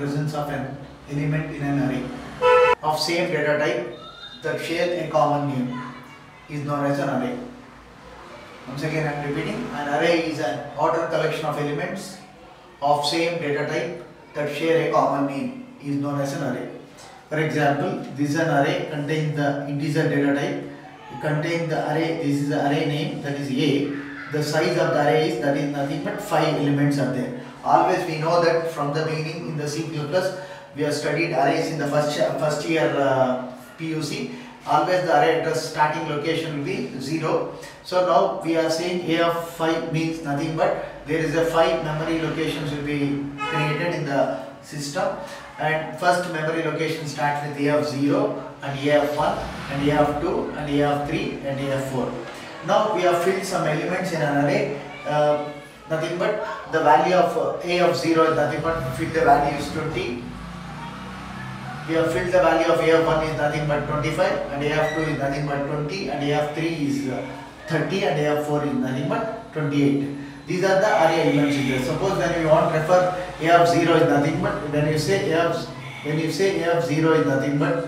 presence of an element in an array of same data type that share a common name is known as an array. Once again I am repeating, an array is an ordered collection of elements of same data type that share a common name is known as an array. For example, this is an array contains the integer data type, contains the array, this is the array name, that is A. The size of the array is, that is nothing but 5 elements are there. Always we know that from the beginning in the C++, we have studied arrays in the first year PUC. Always the array at the starting location will be 0. So now we are saying A of 5 means nothing but there is a 5 memory locations will be created in the system, and first memory location starts with A of 0 and A of 1 and A of 2 and A of 3 and A of 4. Now we have filled some elements in an array, nothing but the value of A of 0 is nothing but fill the value is 20. We have filled the value of A of 1 is nothing but 25 and A of 2 is nothing but 20 and A of 3 is 30 and A of 4 is nothing but 28. These are the array elements in there. Suppose when you want to refer A of 0 is nothing but, when you say A of 0 is nothing but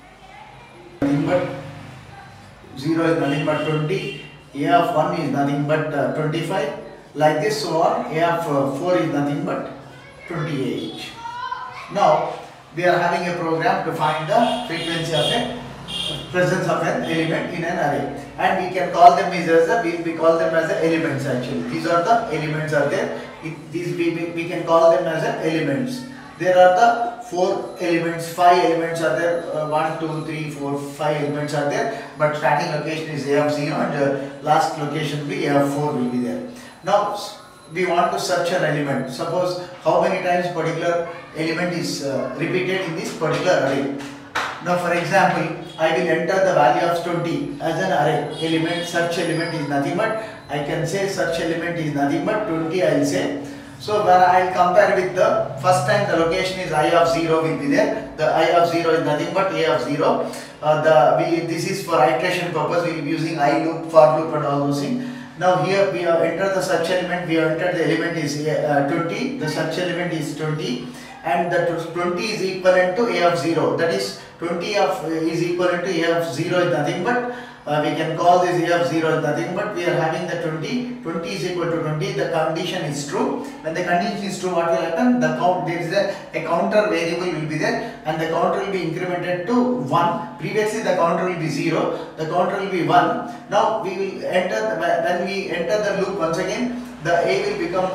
0 is nothing but 20, A of 1 is nothing but 25, like this so on. A of 4 is nothing but 28. Now we are having a program to find the frequency of a presence of an element in an array, and we can call them we call them as the elements. Actually these are the elements are there. We can call them as the elements. There are the 4 elements, 5 elements are there, 1, 2, 3, 4, 5 elements are there, but starting location is A of 0 and last location will be A of 4 will be there. Now we want to search an element. Suppose how many times particular element is repeated in this particular array. Now for example, I will enter the value of 20 as an array element. Search element is nothing but, I can say search element is nothing but 20 I will say. So when I will compare with the first time the location is I of 0 will be there. The I of 0 is nothing but A of 0. This is for iteration purpose, we will be using I loop, for loop and all those things. Now here we have entered the search element, we have entered the element is 20, the search element is 20, and the 20 is equivalent to A of 0, that is 20 is equivalent to A of 0 is nothing but, we can call this A of 0 is nothing but we are having the 20 is equal to 20, the condition is true. When the condition is true, what will happen? The count, there is a counter variable will be there, and the counter will be incremented to 1. Previously the counter will be 0, the counter will be 1. Now we will enter, when we enter the loop once again, the A will become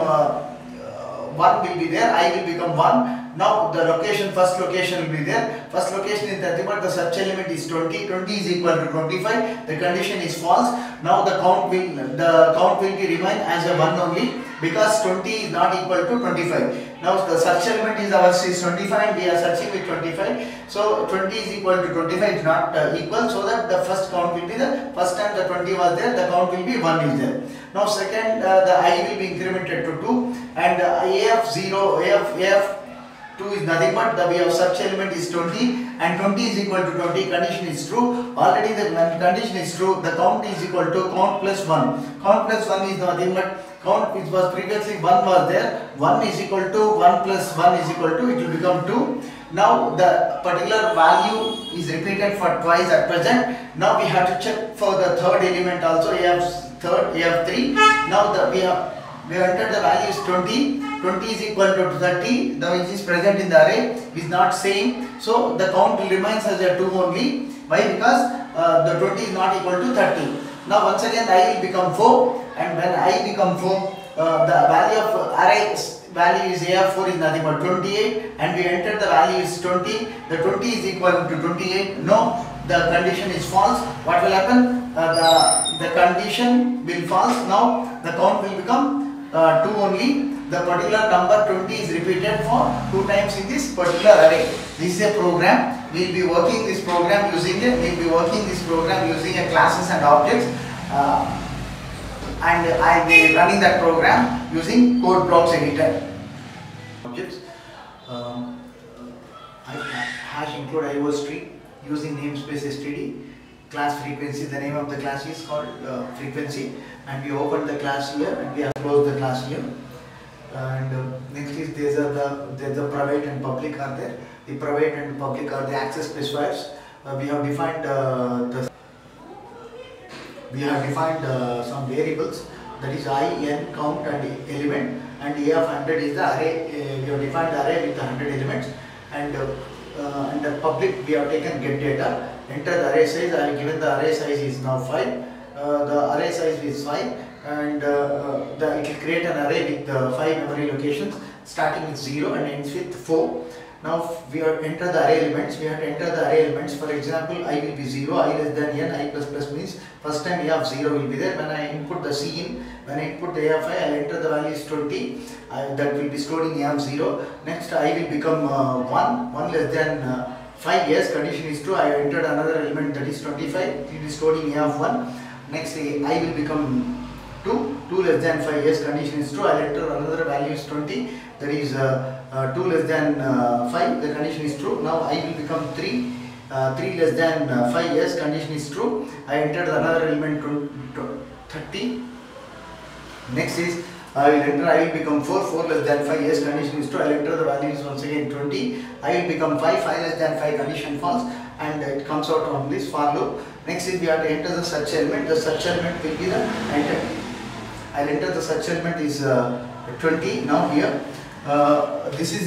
1 will be there, I will become 1. Now the location, first location will be there. First location is 30, but the search element is 20. 20 is equal to 25. The condition is false. Now the count will be remain as a 1 only, because 20 is not equal to 25. Now the search element is ours is 25 and we are searching with 25. So 20 is equal to 25 is not equal, so that the first count will be the first time the 20 was there, the count will be 1 is there. Now second, the I will be incremented to 2, and A of 0, A of 2 is nothing but the way of search element is 20 and 20 is equal to 20, condition is true. Already the condition is true, the count is equal to count plus 1. Count plus 1 is nothing but count which was previously 1 was there, 1 is equal to 1 plus 1 is equal to, it will become 2. Now the particular value is repeated for twice at present. Now we have to check for the third element also, A of 3. Now we have entered the value is 20. 20 is equal to 30, which is present in the array, is not same. So the count will remains as a 2 only. Why? Because the 20 is not equal to 30. Now once again I will become 4, and when I become 4, the value of array value is A of 4 is nothing but 28, and we enter the value is 20. The 20 is equal to 28. No, the condition is false. What will happen? The condition will false. Now the count will become 2 only. The particular number 20 is repeated for 2 times in this particular array. This is a program. We will be working this program using a classes and objects, and I will be running that program using code blocks editor. Objects. Hash include IO string using namespace std. Class frequency. The name of the class is called frequency, and we open the class here and we have closed the class here. And next is there's the private and public are there. The private and public are the access specifiers. We have defined some variables, that is I, N, count and element, and A of 100 is the array. We have defined the array with 100 elements, and the public we have taken get data, enter the array size. I have given the array size is now 5. The array size is 5, and it will create an array with 5 memory locations starting with 0 and ends with 4. Now we have to enter the array elements. We have to enter the array elements. For example, I will be 0, I less than n, I plus plus means first time A of 0 will be there. When I input the C in, when I input the A of I, I will enter the value is 20. That will be stored in A of 0. Next I will become 1 less than 5. Yes, condition is true. I have entered another element, that is 25. It is stored in A of 1. Next I will become 2 less than 5. Yes, condition is true. I will enter another value is 20. That is 2 less than 5. The condition is true. Now I will become 3. 3 less than 5. Yes, condition is true. I entered another element 30. Next is I will become 4 less than 5. Yes, condition is true. I will enter the value is once again 20. I will become 5 less than 5. Condition false, and it comes out on this for loop. Next is we have to enter the search element. The search element will be the enter. I will enter the search element is 20. Now here this is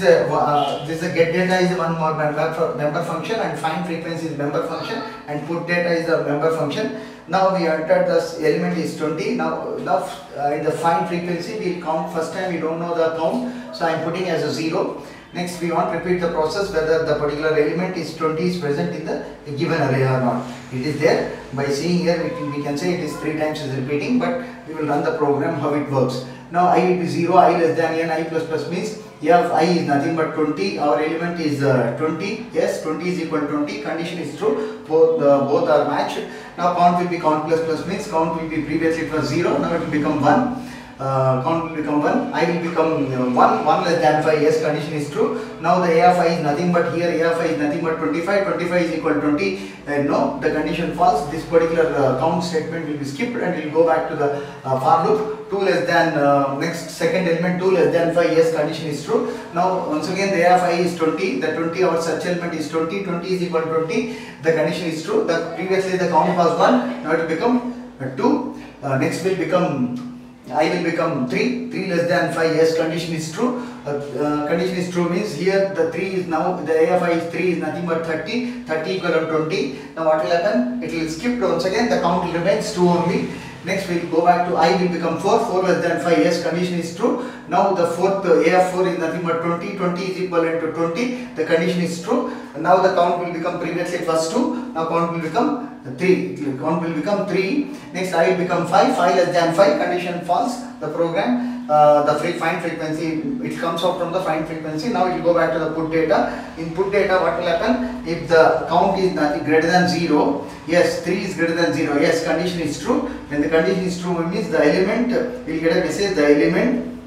a get data is one more member function, and find frequency is member function, and put data is the member function. Now we entered this element is 20. Now in the find frequency we will count. First time we don't know the count, so I am putting as a 0. Next we want to repeat the process whether the particular element is 20 is present in the given array or not. It is there. By seeing here we can say it is 3 times is repeating, but we will run the program how it works. Now I will be 0, I less than n, I plus plus means A of I is nothing but 20. Our element is 20. Yes, 20 is equal to 20. Condition is true. Both are matched. Now count will be count plus plus means count will be previously it was 0. Now it will become 1. Count will become 1. I will become 1 less than 5. Yes, condition is true. Now the A of I is nothing but here A of I is nothing but 25. 25 is equal to 20. No, the condition false. This particular count statement will be skipped, and we will go back to the for loop. 2 less than next second element 2 less than 5. Yes, condition is true. Now once again the A of I is 20. The 20 our search element is 20. 20 is equal to 20. The condition is true. The previously the count was 1. Now it will become 2. Next will become I will become 3. 3 less than 5. Yes, condition is true. Condition is true means here the 3 is now the A of I is 3 is nothing but 30. 30 equal to 20. Now what will happen? It will skip once again. The count will remain 2 only. Next we will go back to I will become 4. 4 less than 5. Yes, condition is true. Now the fourth A of 4 is nothing but 20. 20 is equivalent to 20. The condition is true. Now the count will become previously it was 2. Now count will become 3. Count will become 3. Next I will become 5. 5 less than 5. Condition false. The program find frequency, it comes out from the find frequency. Now it will go back to the put data. In put data what will happen? If the count is nothing greater than 0, yes, 3 is greater than 0. Yes, condition is true. When the condition is true, it means the element will get a message. The element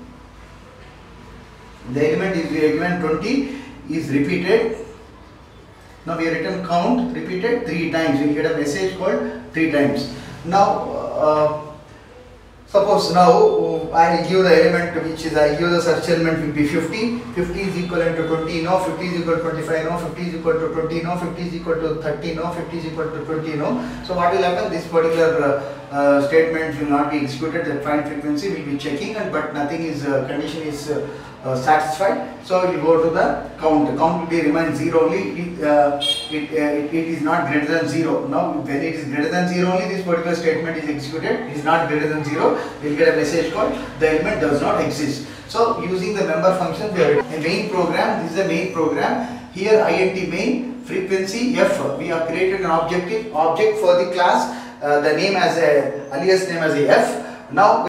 is given 20 is repeated. Now we have written count repeated 3 times. We will get a message called 3 times. Now suppose now I will give the element which is I give the search element will be 50. 50 is equivalent to 20. No, 50 is equal to 25. No, 50 is equal to 20. No, 50 is equal to 30. No, 50 is equal to 20. No. So what will happen? This particular statement will not be executed. The find frequency will be checking, and but nothing is condition is satisfied. So we will go to the count. The count will be remain 0 only. It is not greater than 0. Now when it is greater than 0 only, this particular statement is executed. It is not greater than 0. We will get a message called the element does not exist. So using the member function, we have a main program. This is a main program. Here int main frequency f. We have created an object for the class. The name as a alias name as a f. Now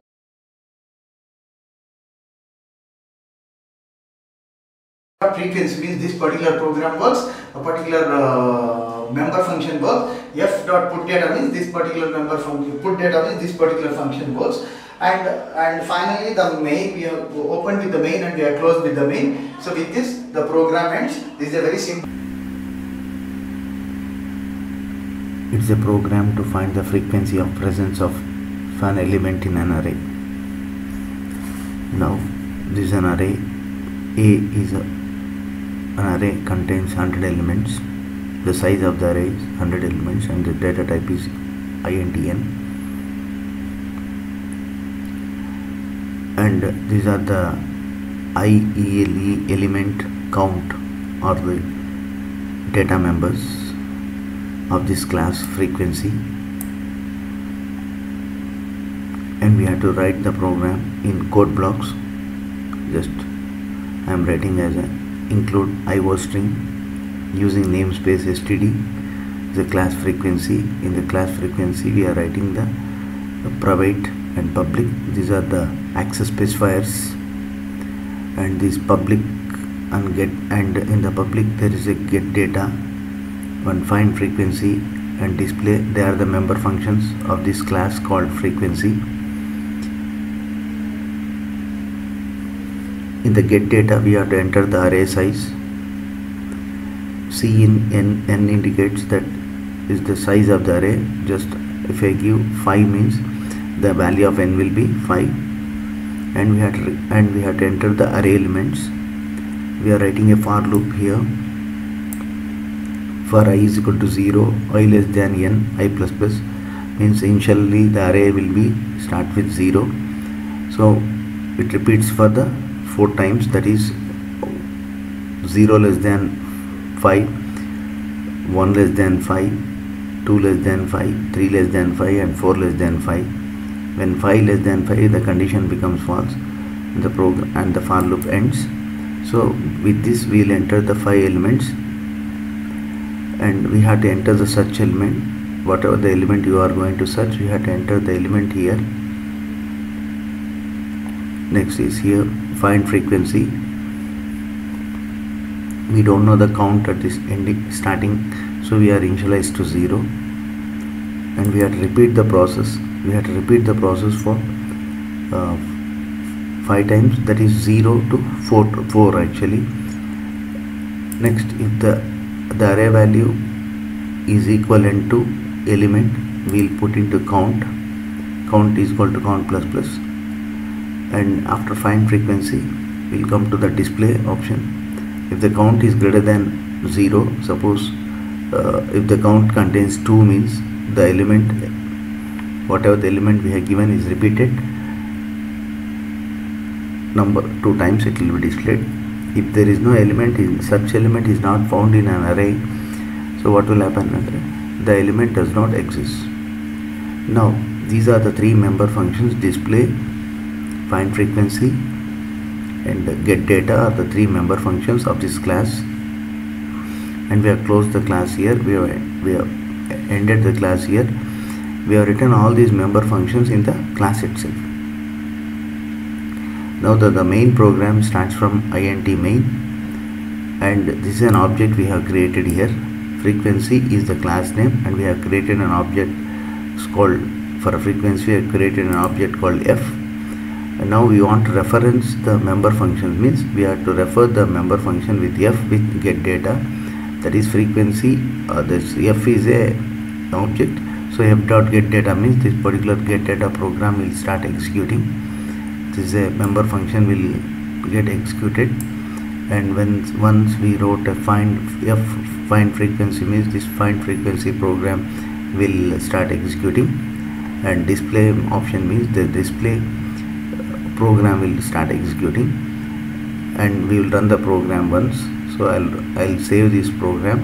frequency means this particular program works, a particular member function works. F dot put data means this particular member function, put data means this particular function works. And finally the main, we have opened with the main and we are closed with the main. So with this the program ends. This is a very simple. It's a program to find the frequency of presence of an element in an array. Now this is an array. A is an array contains 100 elements. The size of the array is 100 elements and the data type is INTN. And these are the IELE element count or the data members of this class frequency, and we have to write the program in code blocks. Just I am writing as a include IO string using namespace std, the class frequency. In the class frequency we are writing the private and public. These are the access specifiers, and this public and get, and in the public there is a get data, one find frequency and display. They are the member functions of this class called frequency. In the get data we have to enter the array size. C in n indicates that is the size of the array. Just if I give 5 means the value of n will be 5, and we have to enter the array elements. We are writing a for loop here. For I is equal to 0, I less than n, I plus plus means initially the array will be start with 0. So it repeats for the 4 times, that is 0 less than 5, 1 less than 5, 2 less than 5, 3 less than 5 and 4 less than 5. When 5 less than 5 the condition becomes false, the program and the for loop ends. So with this we will enter the 5 elements, and we have to enter the search element. Whatever the element you are going to search, we have to enter the element here. Next is here find frequency. We don't know the count at this ending starting, so we are initialized to 0, and we have to repeat the process. We have to repeat the process for 5 times, that is 0 to 4 actually. Next, if the array value is equivalent to element, we will put into count. Count is equal to count plus plus, and after find frequency we will come to the display option. If the count is greater than 0, suppose if the count contains 2 means the element, whatever the element we have given is repeated number 2 times, it will be displayed. If there is no element, such element is not found in an array, so what will happen? The element does not exist. Now these are the 3 member functions: display, find frequency and get data are the 3 member functions of this class. And we have closed the class here. We have ended the class here. We have written all these member functions in the class itself. Now the main program starts from int main, and this is an object we have created here. Frequency is the class name, and we have created an object called, for a frequency we have created an object called f. And now we want to reference the member function, means we have to refer the member function with f with get data, that is frequency. This f is a object, so f dot get data means this particular get data program will start executing. This is a member function will get executed, and once we wrote a find frequency means this find frequency program will start executing, and display option means the display program will start executing, and we will run the program once. So I'll save this program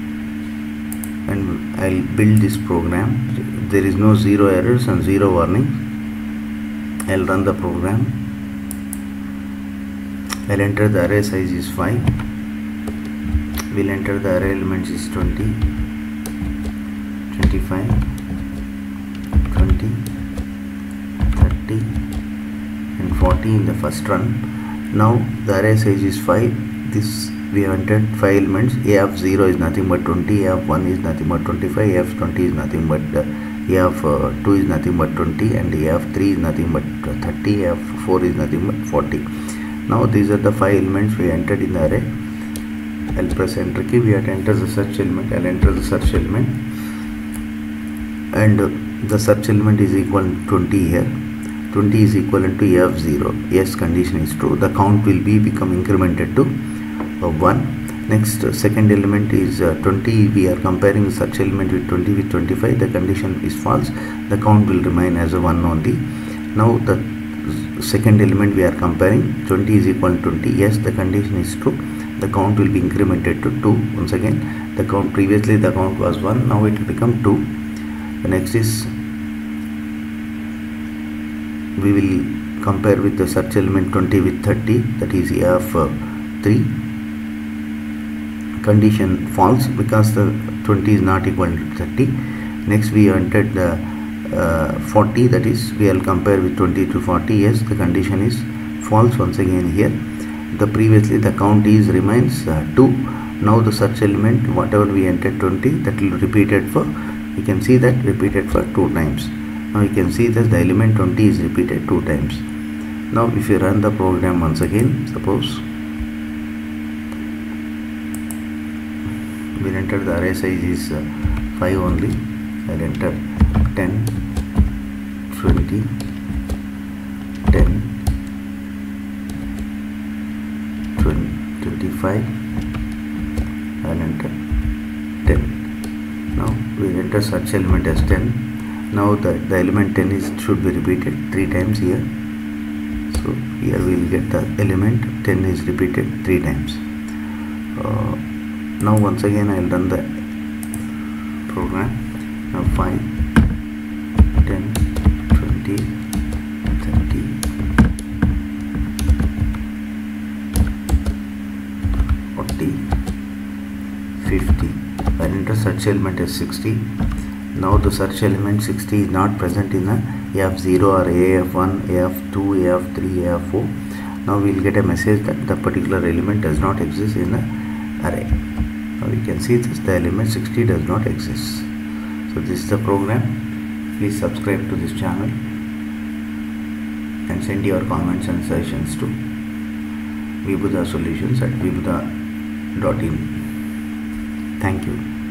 and I'll build this program. There is no 0 errors and 0 warnings. I'll run the program. I'll enter the array size is 5. We'll enter the array elements is 20, 25, 20, 30 and 40 in the first run. Now the array size is 5. This we have entered 5 elements. A of 0 is nothing but 20, A of 1 is nothing but 25, A of 20 is nothing but A of 2 is nothing but 20, and A of 3 is nothing but 30, A of 4 is nothing but 40. Now these are the 5 elements we entered in the array. I'll press enter key. We have to enter the search element. I'll enter the search element, and the search element is equal to 20 here. 20 is equivalent to AF0. Yes, condition is true. The count will become incremented to 1. Next, second element is 20. We are comparing such element with 20 with 25. The condition is false. The count will remain as a 1 only. Now the second element we are comparing, 20 is equal to 20. Yes, the condition is true. The count will be incremented to 2. Once again, the count previously the count was 1. Now it will become 2. The next is we will compare with the search element 20 with 30. That is AF3. Condition false because the 20 is not equal to 30. Next we entered the 40, that is we will compare with 20 to 40. Yes, the condition is false once again here. The previously the count is remains 2. Now the search element whatever we entered 20, that will repeated for, you can see that repeated for 2 times. Now you can see that the element 20 is repeated 2 times. Now if you run the program once again, suppose we'll enter the array size is 5 only. I'll enter 10, 20, 10, 25. I'll enter 10. Now we'll enter such element as 10. Now the element 10 should be repeated 3 times here. So here we will get the element 10 is repeated 3 times. Now once again I will run the program. Now 5, 10, 20, 30, 40, 50. I will enter search element as 60. Now the search element 60 is not present in the AF0 or AF1, AF2, AF3, AF4. Now we will get a message that the particular element does not exist in the array. Now we can see this, the element 60 does not exist. So this is the program. Please subscribe to this channel and send your comments and suggestions to vibhuda solutions@vibhuda.in. Thank you.